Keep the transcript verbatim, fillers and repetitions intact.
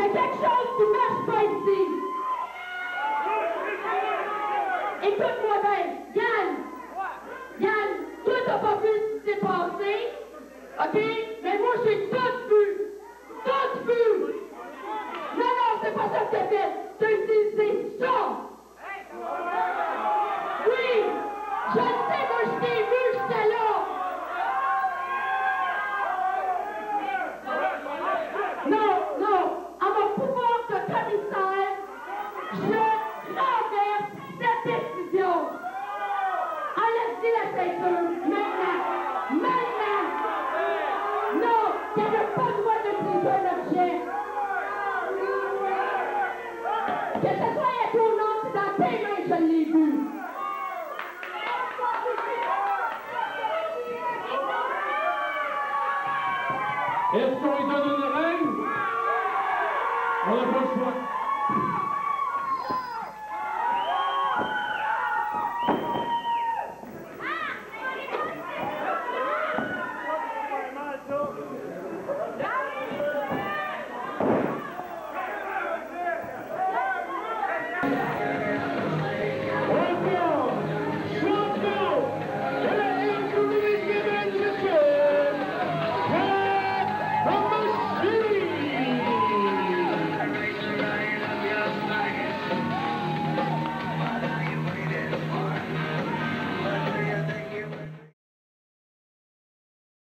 a quelque chose qui marche pas ici. Écoute-moi bien, Yann. Yann, toi, t'as pas vu ce qui s'est passé. OK? Mais moi, j'ai tout vu. Tout vu. Non, non, c'est pas ça que t'as fait. T'as utilisé ça. Oui, je le sais, moi, je t'ai vu, j'étais là. Non, non, à mon pouvoir de commissaire, je renverse cette décision. Enlève-y la ceinture, maintenant, maintenant. Non, tu n'avais pas le droit d'utiliser un objet. Que ce soit à ton nom, c'est dans tes mains, je l'ai vu. Est-ce qu'on lui donne une règle? On n'a pas le choix.